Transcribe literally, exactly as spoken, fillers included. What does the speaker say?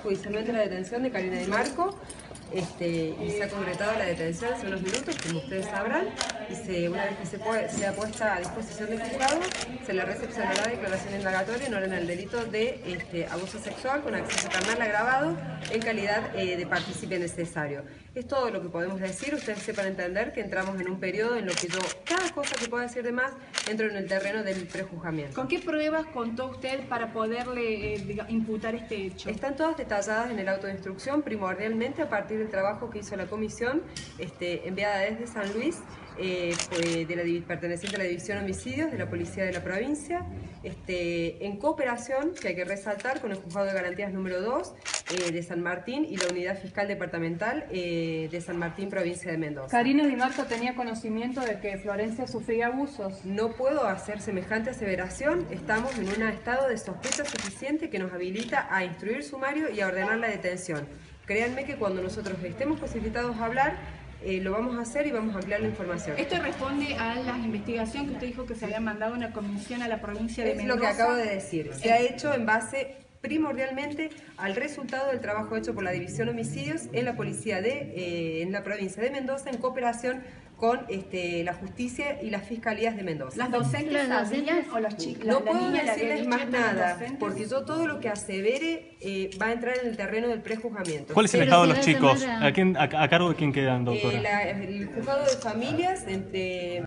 judicialmente la detención de Karina Di Marco. Este, y se ha concretado la detención hace unos minutos, como ustedes sabrán, y se, una vez que se puede, sea puesta a disposición del juzgado, se le recepcionará declaración indagatoria en orden al delito de este, abuso sexual con acceso carnal agravado en calidad eh, de partícipe necesario. Es todo lo que podemos decir. Ustedes sepan entender que entramos en un periodo en lo que yo, cada cosa que pueda decir de más, entro en el terreno del prejuzgamiento. ¿Con qué pruebas contó usted para poderle eh, diga, imputar este hecho? Están todas detalladas en el auto de instrucción, primordialmente a partir del trabajo que hizo la comisión este, enviada desde San Luis, eh, de la, perteneciente a la División Homicidios de la Policía de la Provincia, este, en cooperación, que hay que resaltar, con el Juzgado de Garantías número dos eh, de San Martín y la Unidad Fiscal Departamental eh, de San Martín, Provincia de Mendoza. ¿Karina Di Marco tenía conocimiento de que Florencia sufría abusos? No puedo hacer semejante aseveración. Estamos en un estado de sospecha suficiente que nos habilita a instruir sumario y a ordenar la detención. Créanme que cuando nosotros estemos posibilitados a hablar, eh, lo vamos a hacer y vamos a ampliar la información. Esto responde a la investigación que usted dijo que se había mandado una comisión a la provincia de es Mendoza. Es lo que acabo de decir. Se ha hecho en base primordialmente al resultado del trabajo hecho por la División Homicidios en la Policía de eh, en la provincia de Mendoza, en cooperación con este, la justicia y las fiscalías de Mendoza. ¿Las docentes sabían o los chicos? No la, puedo la niña, decirles la más nada, porque yo todo lo que asevere eh, va a entrar en el terreno del prejuzgamiento. ¿Cuál es el Pero estado de si los no chicos? manera... ¿A, quién, a, ¿A cargo de quién quedan, doctora? Eh, la, el juzgado de familias, entre